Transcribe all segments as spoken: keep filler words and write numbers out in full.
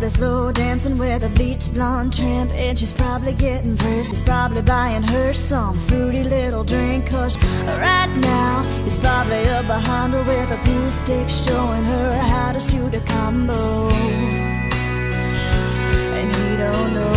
probably slow dancing with a bleach blonde tramp, and she's probably getting pissed. He's probably buying her some fruity little drink, 'cause right now he's probably up behind her with a pool stick, showing her how to shoot a combo, and he don't know.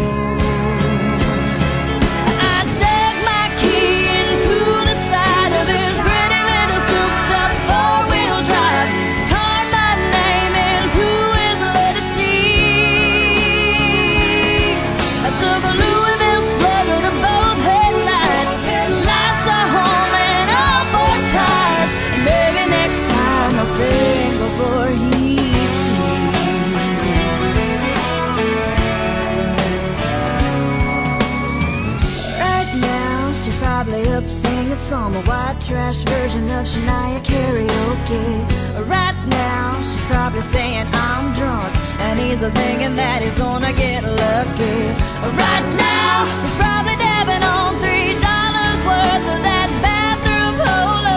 Up singing some white trash version of Shania karaoke. Right now she's probably saying I'm drunk, and he's thinking that he's gonna get lucky. Right now he's probably dabbing on three dollars worth of that bathroom polo.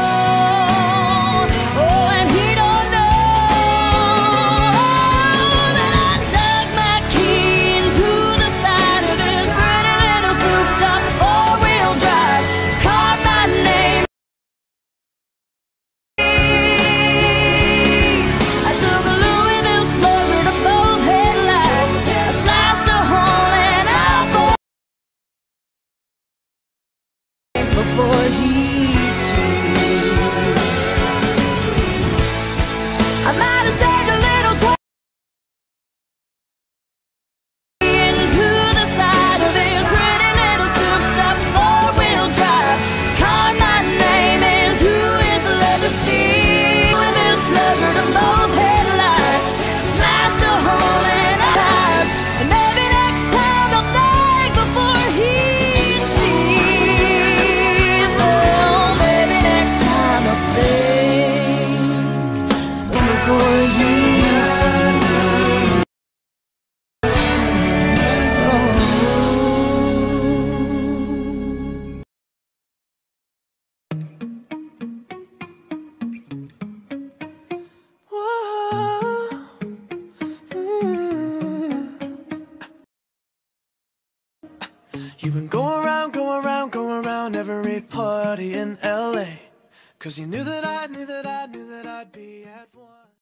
Oh, and he don't know that I dug my key into the side of his pretty little souped up four-wheel drive. Before he cheats, I might have saved a little time into the side of his pretty little souped up four-wheel drive. Carved my name into his leather seat with his slugger to both headlights, slashed a hole in our tires, and maybe next time I'll think before he You've been going around, going around, going around every party in L A, 'cause you knew that I, knew that I, knew that I'd be at one.